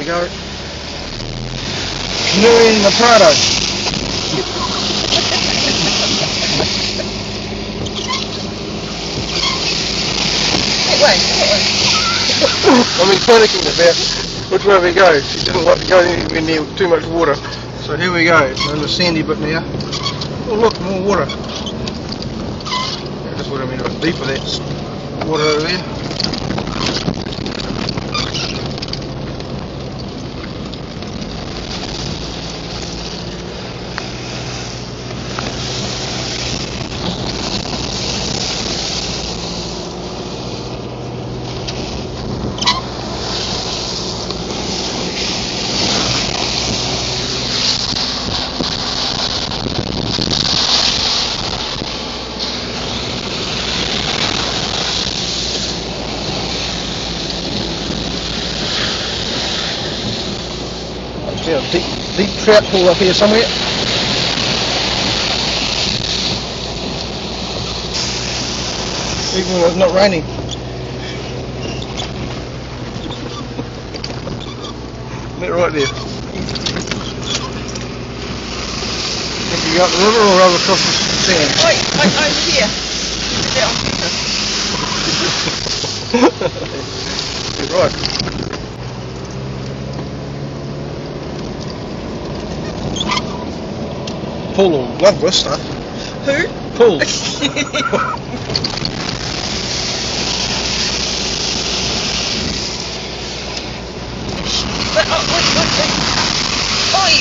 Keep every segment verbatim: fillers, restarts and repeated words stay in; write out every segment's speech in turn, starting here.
we go. Canoeing in the Prado. That way, that way. I've been panicking about which way we go. She didn't like to go anywhere near too much water. So here we go, in the sandy bit now. Oh look, more water. Yeah, just would have been a bit deeper, that's water over there. Yeah, deep, deep trout pool up here somewhere. Even when it's not raining. Isn't it right there? Think you go up the river or over across the sand? Oi, oi, over here. You're right. Paul will love this stuff. Who? Paul. But, oh, wait, wait, wait. Oi!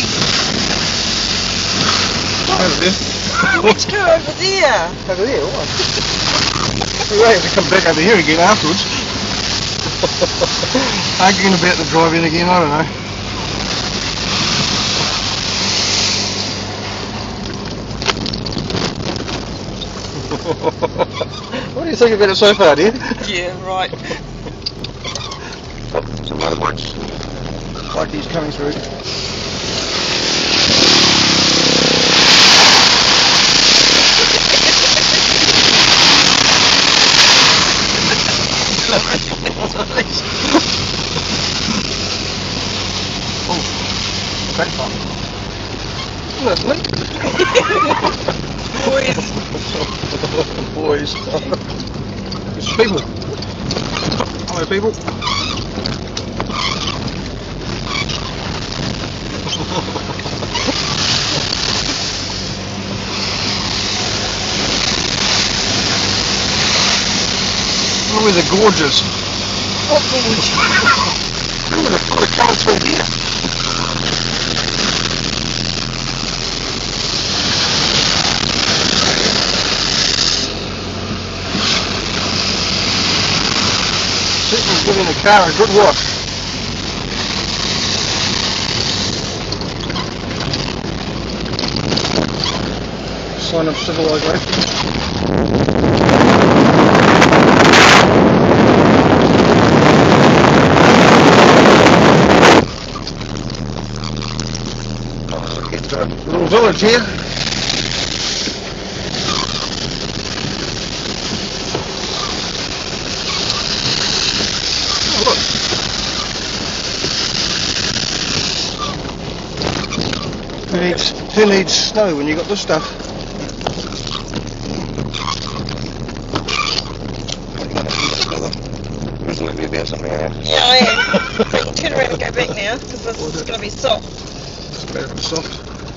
Over there. Let's go over there. Over there, what? We won't have to come back over here again afterwards. Arguing about the drive-in again, I don't know. What do you think about it so far, dear? Yeah, right. Some other words. Like he's coming through. Oh, great fun. Isn't it, Nick? Boys. Boys. It's people. Hello, people. Look at the gorges. What gorge? Look at the coming through here. Certainly giving the car a good wash. Sign of civilization. It's a little village here. Oh, look. Who needs, who needs snow when you got this stuff? About something else. Yeah, I am. But you turn around and go back now, because this is going to be soft. It's a bit soft.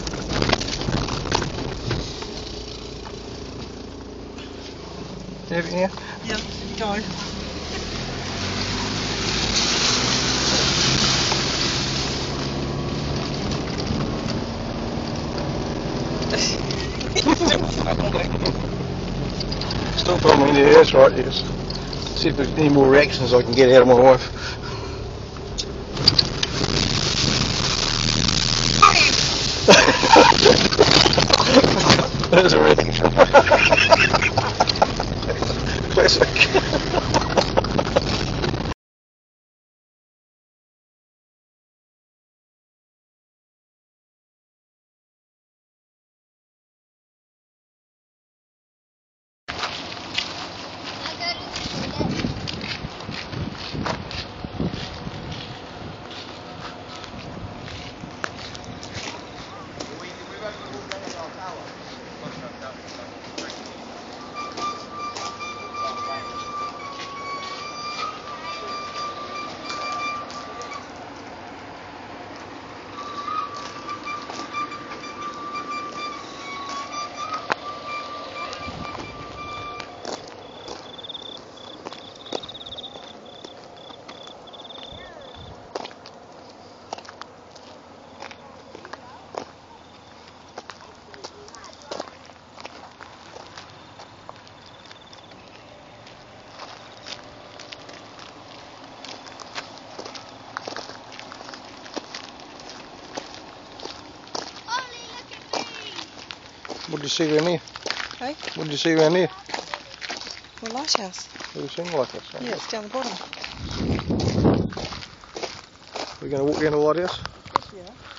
Have it here? Yeah, go. Still filming, yeah, that's right, yes. See if there's any more reactions I can get out of my wife. There's a reaction. Classic. What did you see around here? Hey? What did you see around here? The lighthouse. Have you seen like this? Yeah, it's down the bottom. We're going to walk down the lighthouse? Yeah.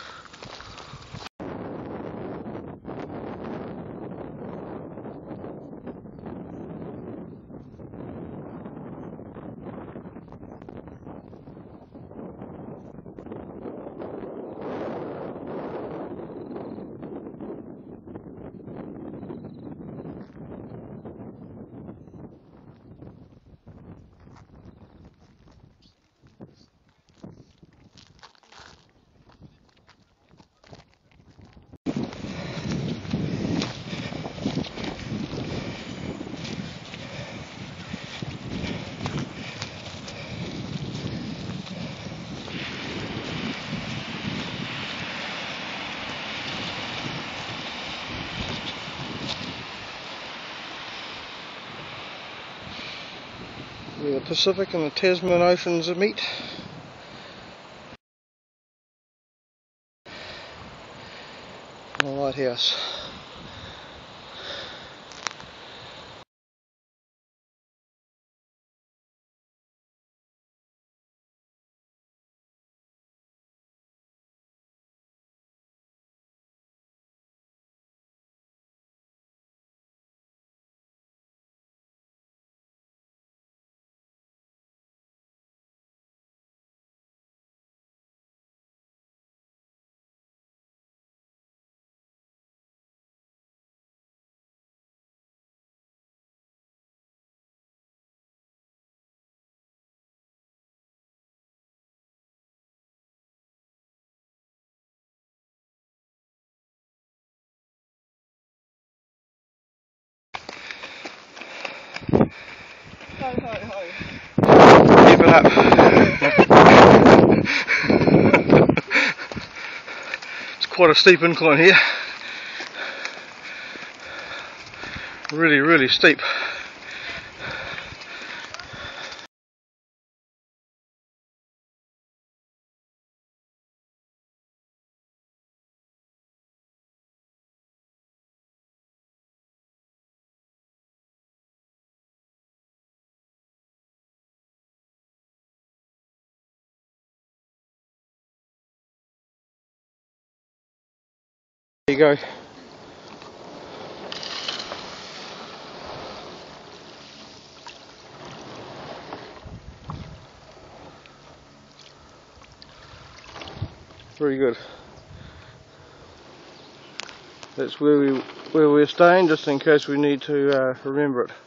Where the Pacific and the Tasman Oceans meet. And the lighthouse. Ho, ho, ho. Keep it up. It's quite a steep incline here. Really, really steep. There you go. Very good. That's where we where we're staying, just in case we need to uh, remember it.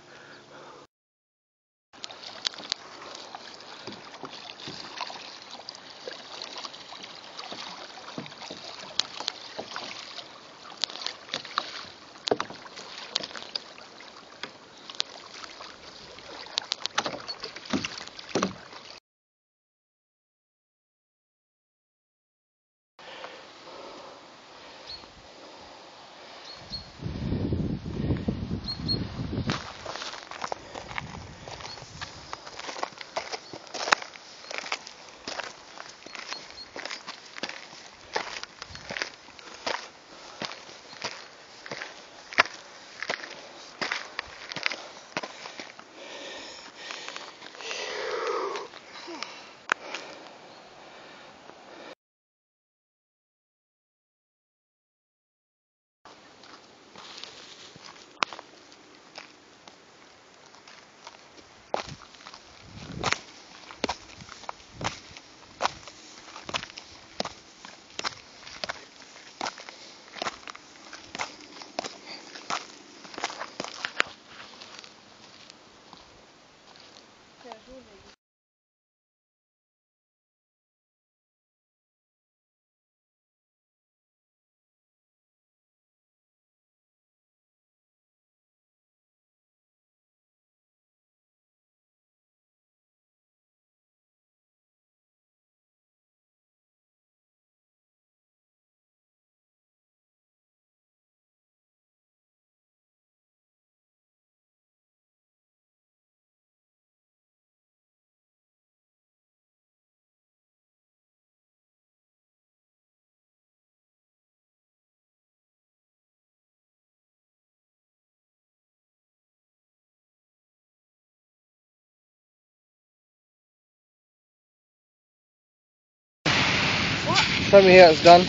Show me how it's done.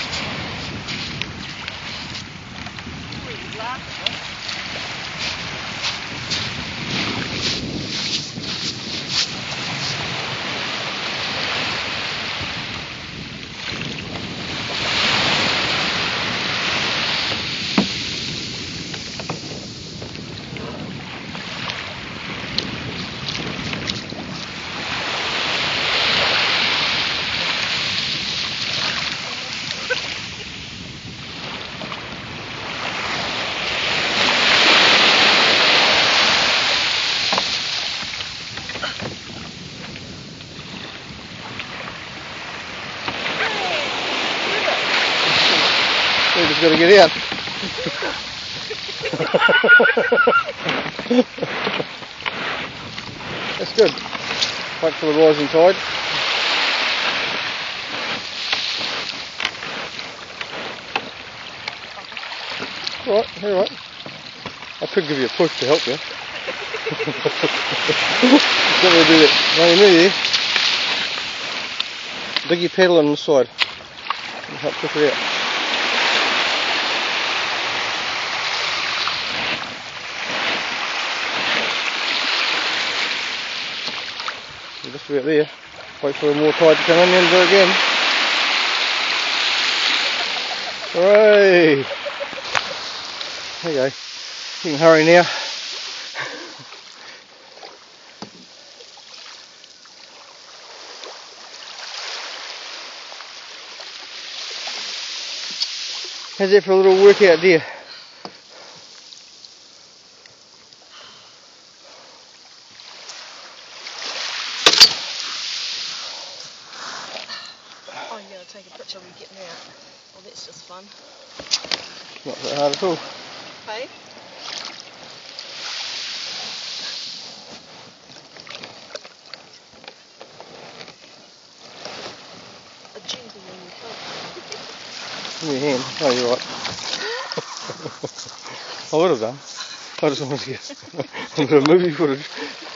We just got to get out. That's good. Wait for the rising tide. Alright, alright. I could give you a push to help you. Don't really do that. No, you need there. Dig your pedal on the side. And help push it out. Just about there. Wait for more tide to come in and do it again. Hooray! There you go. You can hurry now. How's that for a little workout, dear? Oh, you gotta take a picture of you getting out. Oh, that's just fun. Not that hard at all. Hey? A gentle when you come. Give me your hand. Oh, you're right. I would have done. I just wanted to get a bit of movie footage.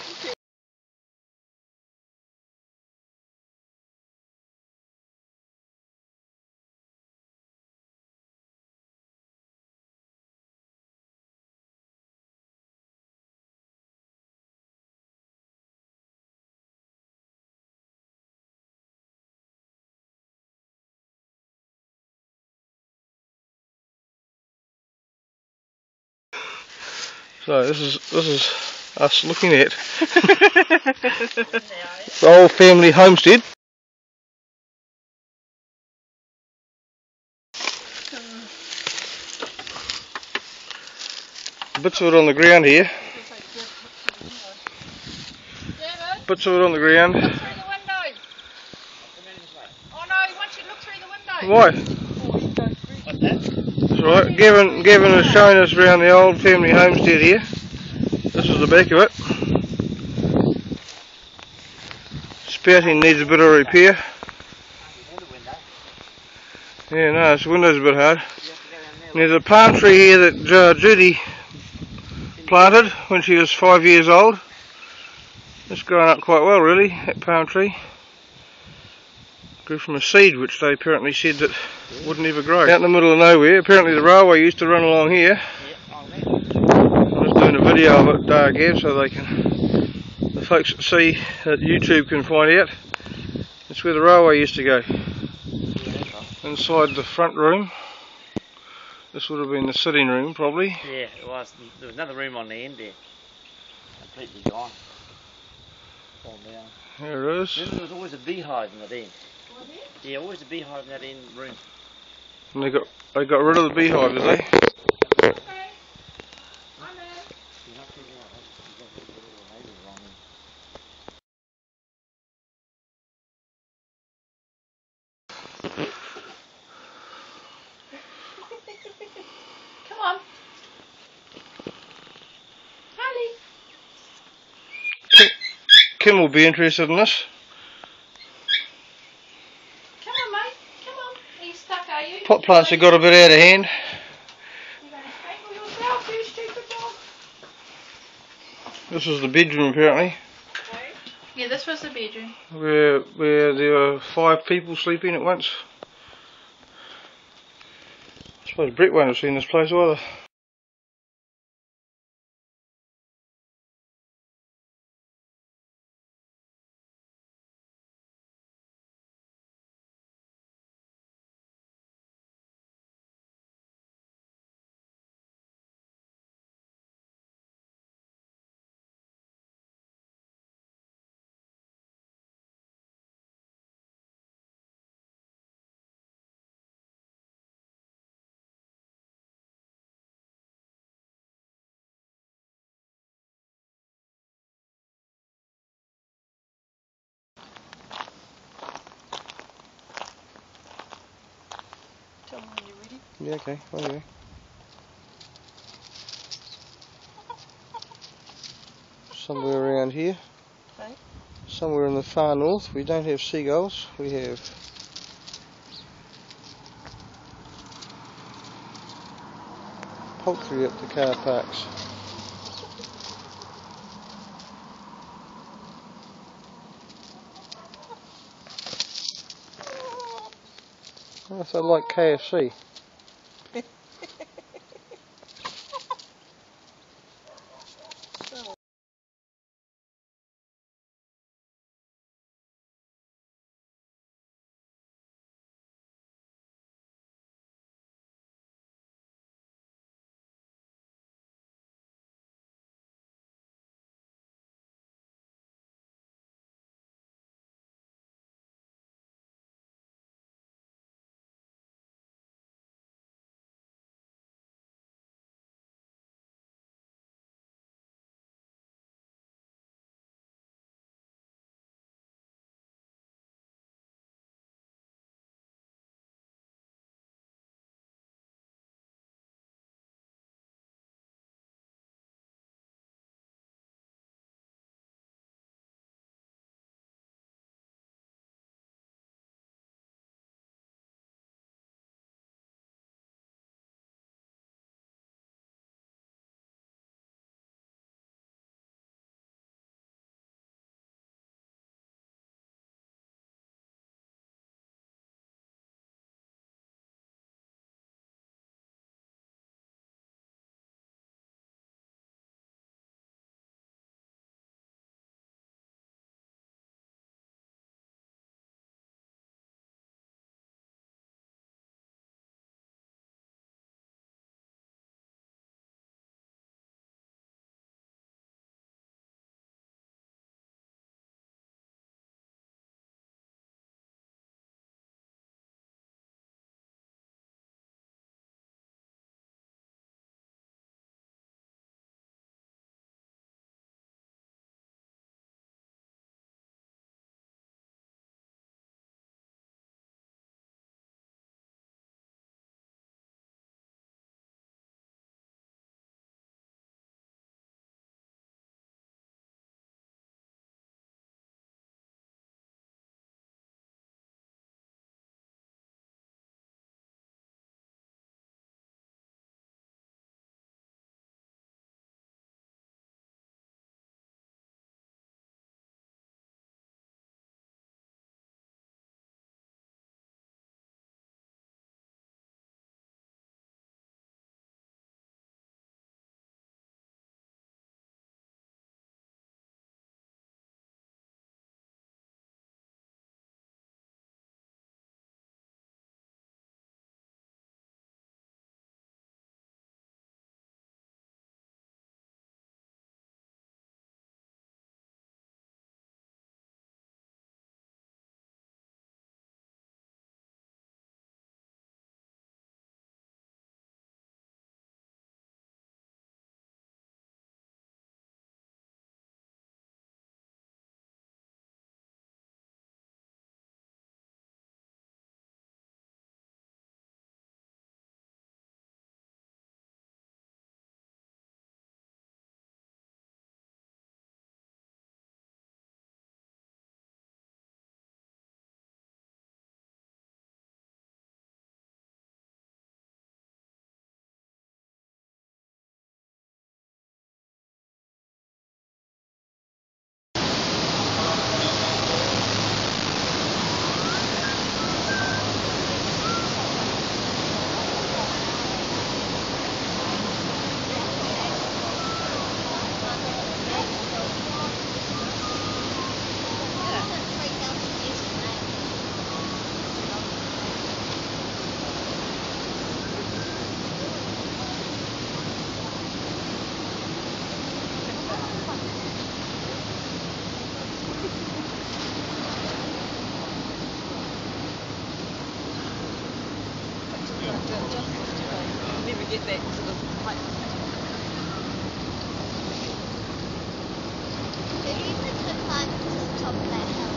So this is this is us looking at the old family homestead. Bits of it on the ground here. Bits of it on the ground. Look through the window. Oh no, once you look through the window. Why? What's that? That's right. Gavin, Gavin has shown us around the old family homestead here. This is the back of it. Spouting needs a bit of repair. Yeah, no, this window's a bit hard. And there's a palm tree here that uh, Judy planted when she was five years old. It's grown up quite well, really, that palm tree. Grew from a seed which they apparently said that wouldn't ever grow. Out in the middle of nowhere. Apparently the railway used to run along here. I'm just doing a video of it, uh, Gav, so they can, the folks that see that YouTube can find out. That's where the railway used to go. Inside the front room. This would have been the sitting room, probably. Yeah, it was. There was another room on the end there. Completely gone. Fallen down. There it is. Then there was always a beehive in that end. Yeah, always a beehive in that end room. And they got they got rid of the beehive, did they? Come on. Harley. Kim, Kim will be interested in this. Come on, mate. Come on. Are you stuck, are you? Pot plants have got a bit out of hand. You're going to strangle yourself, you stupid dog. This was the bedroom, apparently, Yeah, this was the bedroom. where where there were five people sleeping at once. suppose Brett won't have seen this place either. Tell me when you're ready. Yeah, okay, okay. Somewhere around here. Okay. Somewhere in the far north. We don't have seagulls. We have poultry at the car parks. Oh, so like K F C. like Even to climb to the top of that hill.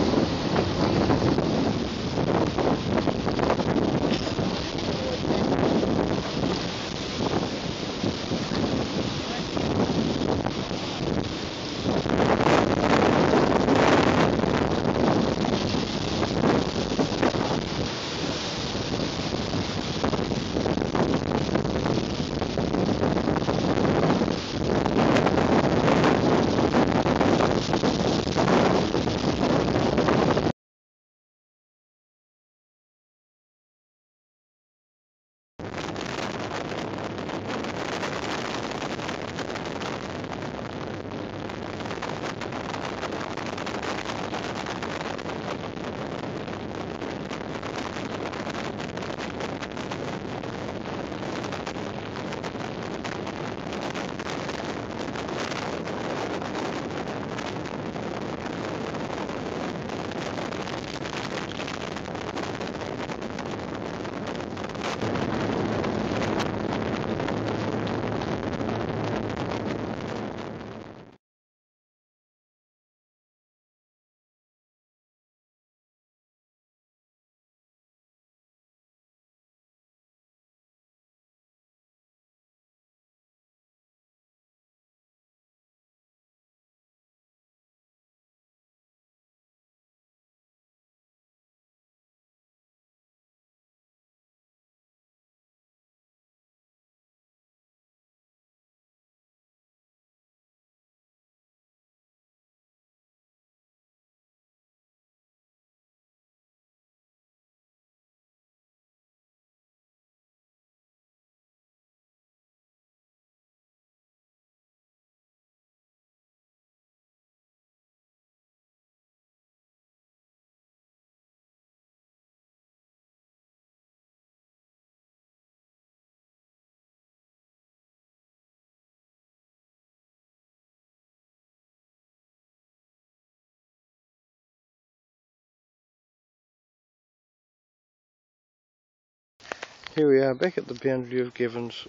Here we are back at the boundary of Givens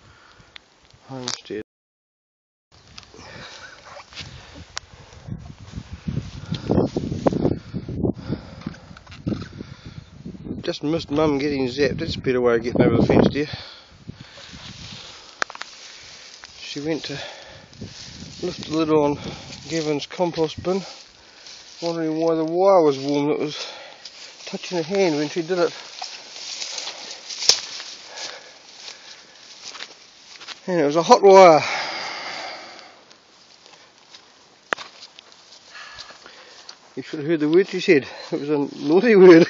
homestead. Just missed Mum getting zapped. That's a better way of getting over the fence, dear. She went to lift the lid on Gavin''s compost bin, wondering why the wire was warm. It was touching her hand when she did it. And it was a hot wire. You should have heard the word she said. It was a naughty word.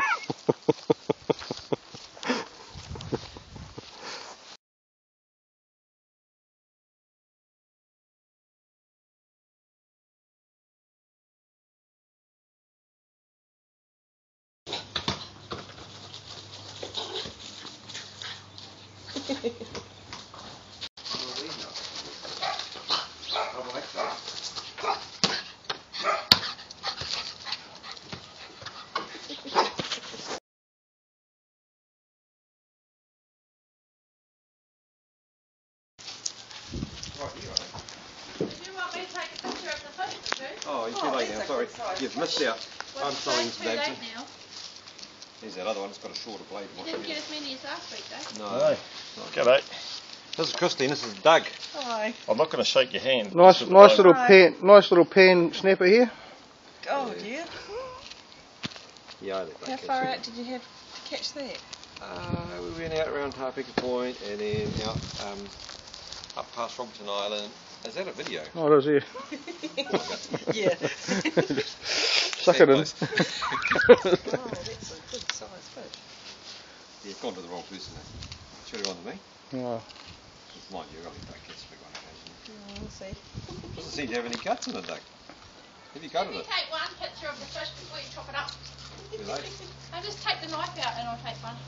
Did you want me to take a picture of the fish, did you? Oh, you're too late now, sorry. You've missed out. Well, I'm it's selling too late today. now. Here's that other one, it's got a shorter blade. You didn't get as many as last week, though. No. Hi. G'day. This is Christine, this is Doug. Hi. I'm not going to shake your hand. Nice, Just nice at the little Right. pan, nice little pan snapper here. Oh dear. Yeah, I let that How catch far it. out did you have to catch that? Uh, we went out around Tarpeka Point and then out um, up past Robertson Island. Is that a video? Oh, it is here. Yeah. Suck it in. Oh, that's a good sized fish. Yeah, it's gone to the wrong person there. Should have gone to me. Oh. Mind you, I only don't catch the big one occasionally. Oh, we'll see. Doesn't seem to have any cuts in it, Doug. Have you gutted Let me it? take one picture of the fish before you chop it up. Too late. I'll just take the knife out and I'll take one.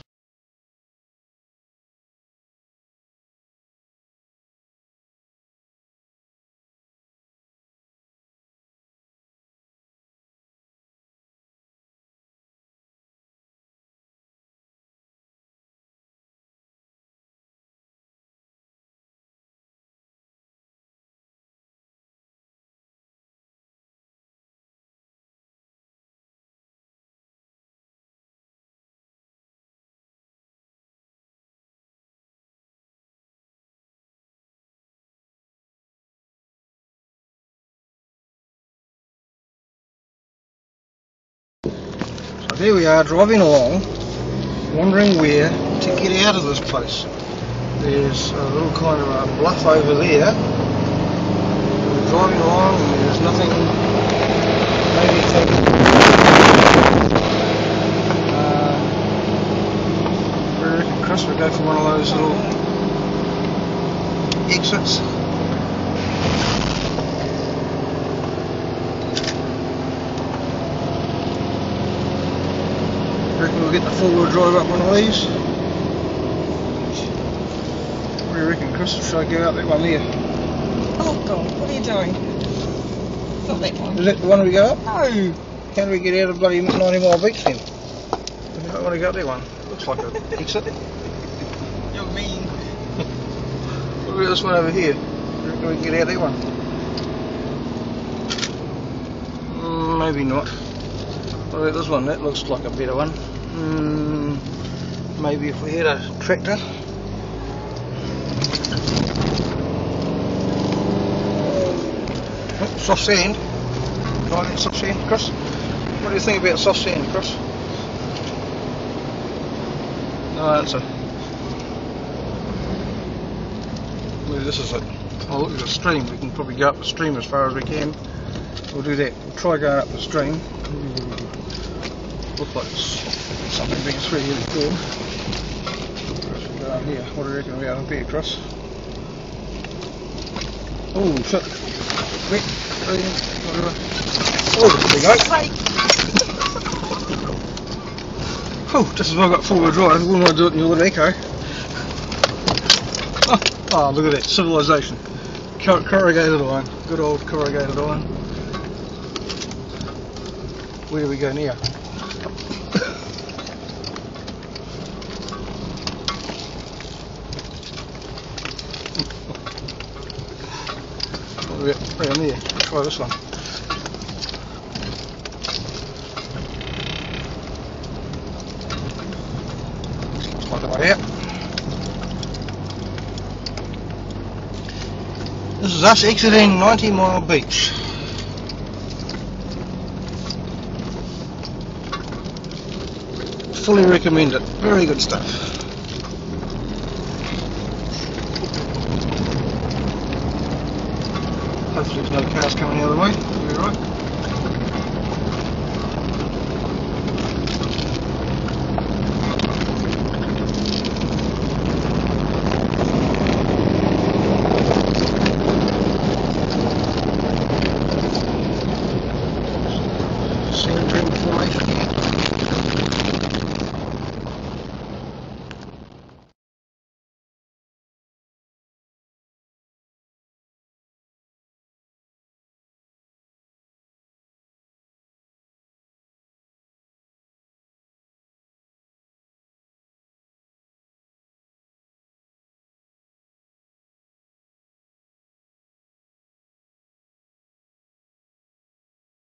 There we are, driving along, wondering where to get out of this place. There's a little kind of a bluff over there. We're driving along and there's nothing maybe to uh, where do you reckon, Chris? We go for one of those little exits. Reckon we'll get the four-wheel drive up one of these. What do you reckon, Chris? Should I go out that one there? Oh God, what are you doing? Not that one. Is that the one we go up? No. How do we get out of bloody ninety mile beach then? I don't want to go up that one. Looks like an exit. You're mean. What about this one over here? Do you reckon we can get out that one? Mm, maybe not. What about this one? That looks like a better one. Mm, maybe if we had a tractor. Oh, soft sand. Try that soft sand, Chris. What do you think about soft sand, Chris? No answer. Maybe this is it. Oh, look, there's a stream. We can probably go up the stream as far as we can. We'll do that. We'll try going up the stream. Looks like it's something big. It's really really cool. Let's go down here. What do you reckon about up here, Chris? Oh shit! Wet. Whatever. Oh, there we go. Oh, just as well I got four-wheel drive. I wouldn't want to do it in your little echo. Oh, oh, look at that civilization. Cor corrugated iron. Good old corrugated iron. Where do we go now? Around there. Let's try this one. Looks like the way out. This is us exiting ninety mile beach. Fully recommend it. Very good stuff. Hopefully there's no cars coming the other way. We'll be right.